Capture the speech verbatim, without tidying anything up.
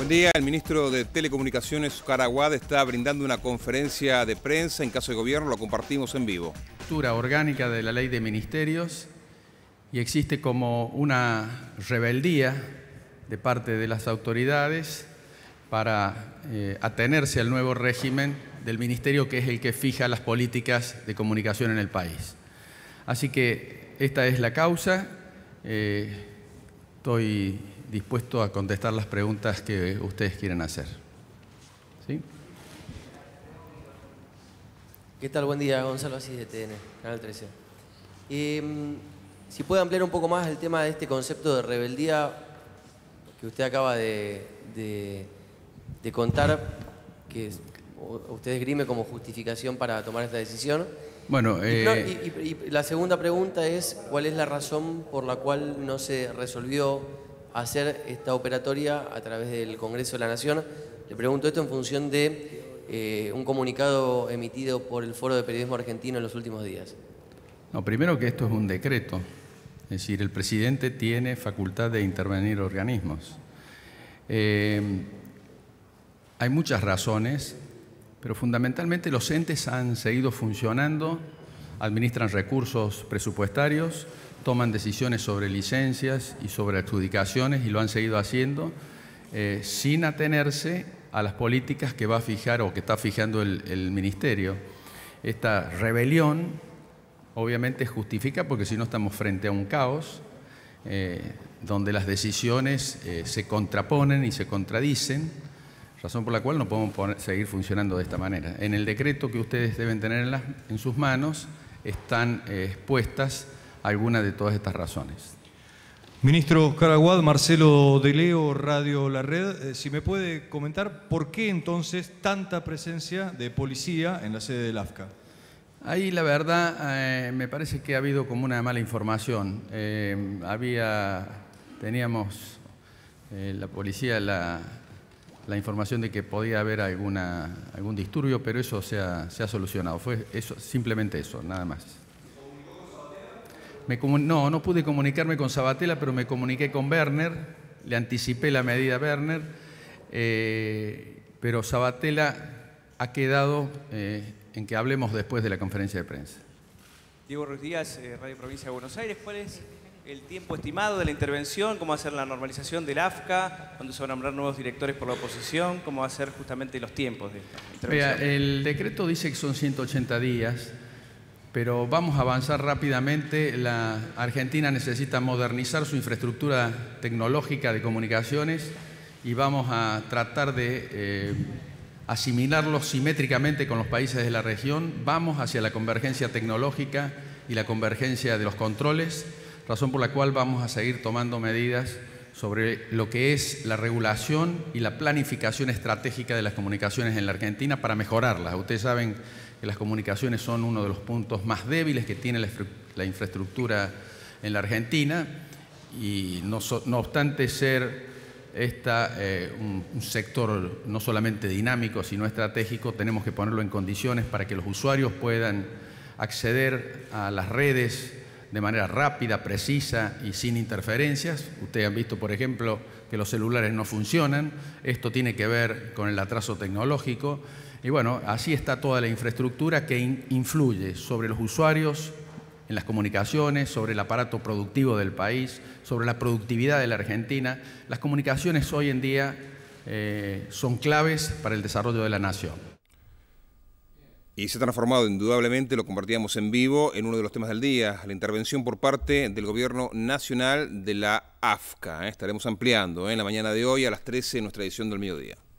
Buen día. El ministro de Telecomunicaciones, Óscar Aguad, está brindando una conferencia de prensa en caso de gobierno. Lo compartimos en vivo. Estructura orgánica de la ley de ministerios y existe como una rebeldía de parte de las autoridades para eh, atenerse al nuevo régimen del ministerio, que es el que fija las políticas de comunicación en el país. Así que esta es la causa. Eh, estoy dispuesto a contestar las preguntas que ustedes quieren hacer. ¿Sí? ¿Qué tal? Buen día, Gonzalo Asís de T N, Canal trece. Eh, si puede ampliar un poco más el tema de este concepto de rebeldía que usted acaba de, de, de contar, que usted esgrime como justificación para tomar esta decisión. Bueno, eh... y, no, y, y, y la segunda pregunta es, ¿cuál es la razón por la cual no se resolvió hacer esta operatoria a través del Congreso de la Nación? Le pregunto esto en función de eh, un comunicado emitido por el Foro de Periodismo Argentino en los últimos días. No, primero que esto es un decreto, es decir, el presidente tiene facultad de intervenir organismos. Eh, hay muchas razones, pero fundamentalmente los entes han seguido funcionando, administran recursos presupuestarios, toman decisiones sobre licencias y sobre adjudicaciones y lo han seguido haciendo eh, sin atenerse a las políticas que va a fijar o que está fijando el, el Ministerio. Esta rebelión obviamente justifica porque si no estamos frente a un caos eh, donde las decisiones eh, se contraponen y se contradicen, razón por la cual no podemos poner, seguir funcionando de esta manera. En el decreto que ustedes deben tener en, las, en sus manos están eh, expuestas algunas de todas estas razones. Ministro Óscar Aguad, Marcelo de Leo, Radio La Red. Eh, si me puede comentar por qué entonces tanta presencia de policía en la sede del A F C A. Ahí la verdad eh, me parece que ha habido como una mala información. Eh, había, teníamos eh, la policía la, la información de que podía haber alguna, algún disturbio, pero eso se ha, se ha solucionado. Fue eso, simplemente eso, nada más. Me no, no pude comunicarme con Sabatella, pero me comuniqué con Werner, le anticipé la medida a Werner, eh, pero Sabatella ha quedado eh, en que hablemos después de la conferencia de prensa. Diego Ruiz Díaz, eh, Radio Provincia de Buenos Aires. ¿Cuál es el tiempo estimado de la intervención? ¿Cómo va a ser la normalización del A F C A? ¿Cuándo se van a nombrar nuevos directores por la oposición? ¿Cómo va a ser justamente los tiempos de esta intervención? Vea, el decreto dice que son ciento ochenta días. Pero vamos a avanzar rápidamente. La Argentina necesita modernizar su infraestructura tecnológica de comunicaciones y vamos a tratar de eh, asimilarlo simétricamente con los países de la región. Vamos hacia la convergencia tecnológica y la convergencia de los controles, razón por la cual vamos a seguir tomando medidas sobre lo que es la regulación y la planificación estratégica de las comunicaciones en la Argentina para mejorarlas. Ustedes saben que las comunicaciones son uno de los puntos más débiles que tiene la, la infraestructura en la Argentina y no, so, no obstante ser esta, eh, un, un sector no solamente dinámico sino estratégico, tenemos que ponerlo en condiciones para que los usuarios puedan acceder a las redes de manera rápida, precisa y sin interferencias. Ustedes han visto, por ejemplo, que los celulares no funcionan. Esto tiene que ver con el atraso tecnológico. Y bueno, así está toda la infraestructura que in- influye sobre los usuarios en las comunicaciones, sobre el aparato productivo del país, sobre la productividad de la Argentina. Las comunicaciones hoy en día eh, son claves para el desarrollo de la nación. Y se ha transformado indudablemente, lo compartíamos en vivo, en uno de los temas del día, la intervención por parte del Gobierno Nacional de la A F C A. ¿eh? Estaremos ampliando ¿eh? en la mañana de hoy a las trece en nuestra edición del mediodía.